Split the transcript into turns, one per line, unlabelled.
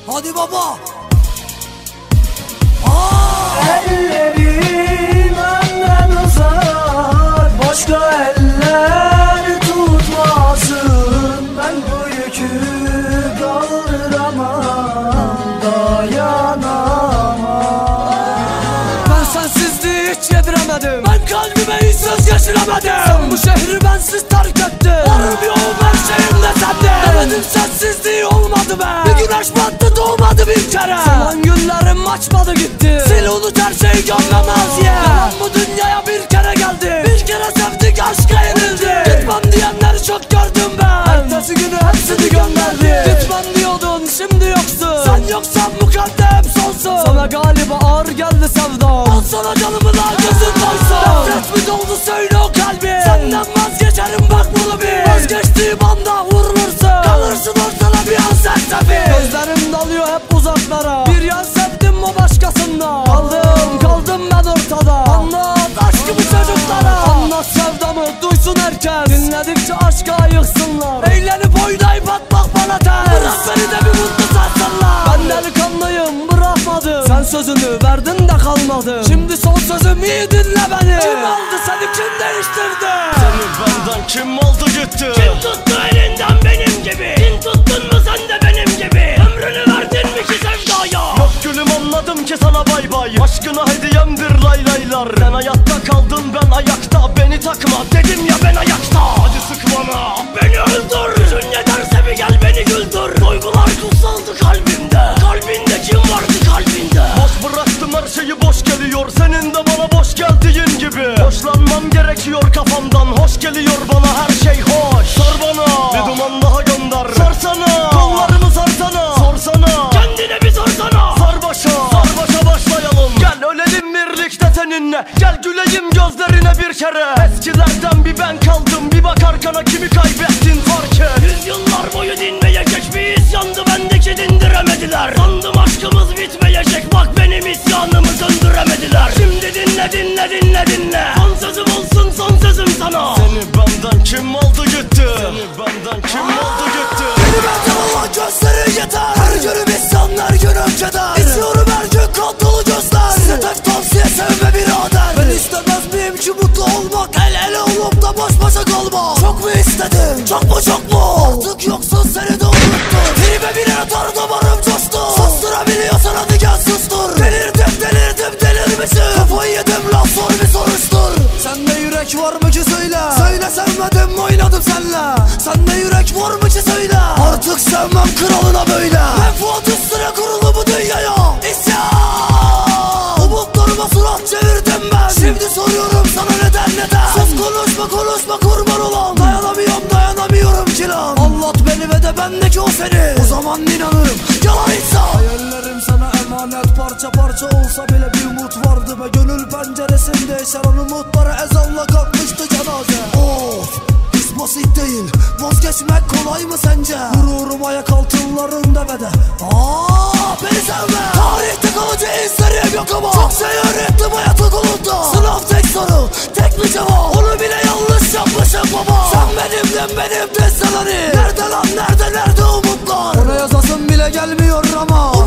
Hadi baba.
Ellerin benden uzak, başka eller tutmasın. Ben bu yükü kaldıramam, dayanamam.
Ben sensizliği hiç yediremedim. Ben kalbime hiç söz geçiremedim. Sen bu şehri bensiz terk ettin. Varım yoğum her şeyimde sendin. Demedim sensizliği olmadı be. Bir güneş battı doğmadı bir kere. Zaman günlerim açmadı gitti. Sil unut her şeyi gönlemez ye. Yalan bu dünyaya bir kere geldi. Bir kere sevdik aşka yenildi. Gitmem diyenleri çok gördüm ben. Ertesi günü hepsini gönderdi. Gitmem diyordun şimdi yoksun. Sen yoksan mukadder sonsuz. Sana galiba ağır geldi sevdam. Al sana canımı da gözün doysun. Nefret mi doldu söyle o kalbi. Senden vazgeçerim bak bunu bil. Vazgeçtiğim anda vurulursun. Kalırsın ortada bir an sersemi. Gözlerim dalıyor hep uzaklara. Bir yan sevdim o başkasında. Kaldım ben ortada. Anlat aşkımı çocuklara. Anlat sevdamı duysun herkes. Dinledikçe aşka ayıksınlar. Eğlenip oynayıp atmak bana ters. Bırak beni de bir mutlu satsınlar. Ben delikanlıyım bırakmadım. Sen sözünü verdin de kalmadı. Şimdi son sözüm iyi dinle beni. Kim aldı seni kim değiştirdi?
Seni benden kim aldı gitti?
Kim tuttu elinden benim gibi? Kim tuttun mu sen de benim gibi? Ömrünü verdin mi ki sevdaya?
Yok gülüm anladım ki sana bay bay. Aşkına hediyemdir lay laylar. Sen hayatta kaldın ben ayakta. Beni takma dedim ya ben ayakta. Hadi sık bana
Beni öldür. Gücün yeterse bir gel beni güldür. Duygular kutsaldı kalbimde. Kalbinde kim vardı kalbinde?
boş bıraktım her şeyi boş geliyor. Senin de bana boş geldiğin gibi. Hoşlanmam gerekiyor kafamdan. Hoş geliyor bana her şey hoş. Sor bana bir duman daha gönder. Sorsana kollarımı sarsana. Sorsana
Kendine bir sorsana.
sarbaşa başlayalım. Gel ölelim birlikte seninle. Gel güleyim gözlerine bir kere. Eskilerden bir ben kaldım. Bir bak arkana kimi kaybettin fark et.
Yüzyıllar boyu dinmeyecek bir isyandı bendeki dindiremediler. Sandım aşkımız bitmeyecek bak benim isyanımı söndüremediler. Şimdi dinle Son sözüm olsun son sözüm sana.
Seni benden kim aldı gitti? Seni benden kim aldı gitti?
Beni benden olan gözleri yeter. Her günüm isyan her günüm keder. İstiyorum her gün kan dolu gözler. Size tek tavsiye sevme birader. Ben istemez miyim ki mutlu olmak? El ele olup da baş başa kalmak. Çok mu istedim? Çok mu? Artık yoksun seni de unuttum. Tribe bir atar damarım coştu. Susturabiliyorsan hadi gel sustur. Delirdim delirmişim. Kafayı yedim lan sor bir soruştur. Sende yürek var mı ki söyle. Söyle sevmedim oynadım senle. Sende yürek var mı ki söyle. Artık sevmem kralına böyle. Menfaat üstüne kurulu bu dünyaya. İsyan. Umutlarıma surat çevirdim ben. Şimdi soruyorum sana neden? Sus konuşma kurban olan. Dayanamıyorum ki lan. Anlat beni ve de bendeki o seni. O zaman inanırım yalan insan. Hayallerim sana emanet parça olsa bile bir umut vardı be. Gönül penceresinde yaşanan umutlara ezanla kalkmıştı cenaze. Of hiç basit değil. Vazgeçmek kolay mı sence? Gururum ayak altınlarında ve de beni sevme. Tarihte kalıcı izlerim yok ama çok şey öğrettim hayat okulunda. Sınav tek soru tek bir cevap. Onu bile yanlış yapmışım baba. Sen benimdin senani. Nerede lan nerede umutlar? Ona yazasın bile gelmiyor ama